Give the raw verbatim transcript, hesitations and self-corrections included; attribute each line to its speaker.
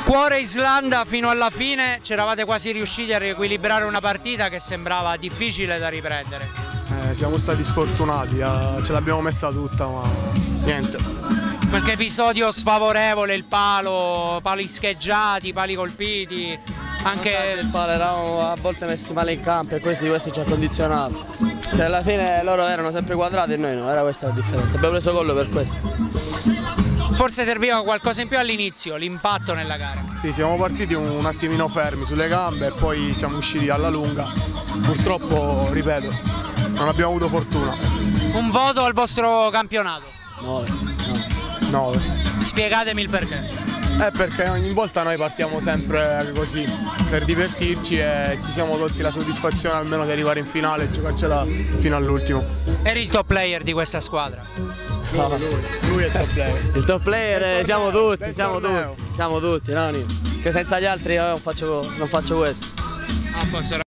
Speaker 1: Cuore Islanda fino alla fine, c'eravate quasi riusciti a riequilibrare una partita che sembrava difficile da riprendere.
Speaker 2: Eh, siamo stati sfortunati, eh, ce l'abbiamo messa tutta, ma niente.
Speaker 1: Qualche episodio sfavorevole, il palo, pali scheggiati, pali colpiti, anche
Speaker 3: il palo eravamo a volte messi male in campo e questo, questo ci ha condizionato. Cioè, alla fine loro erano sempre quadrati e noi no, era questa la differenza. Abbiamo preso gol per questo.
Speaker 1: Forse serviva qualcosa in più all'inizio, l'impatto nella gara.
Speaker 2: Sì, siamo partiti un, un attimino fermi sulle gambe e poi siamo usciti alla lunga. Purtroppo, ripeto, non abbiamo avuto fortuna.
Speaker 1: Un voto al vostro campionato?
Speaker 3: nove.
Speaker 2: nove.
Speaker 1: Spiegatemi il perché.
Speaker 2: Eh, perché ogni volta noi partiamo sempre così, per divertirci e ci siamo tolti la soddisfazione almeno di arrivare in finale e giocarcela fino all'ultimo.
Speaker 1: Eri il top player di questa squadra?
Speaker 2: No, lui, lui è il top player.
Speaker 3: Il top player eh, siamo tutti,
Speaker 2: del
Speaker 3: siamo
Speaker 2: torneo.
Speaker 3: tutti, siamo tutti, no? Che senza gli altri io non faccio, non faccio questo.
Speaker 1: Ah,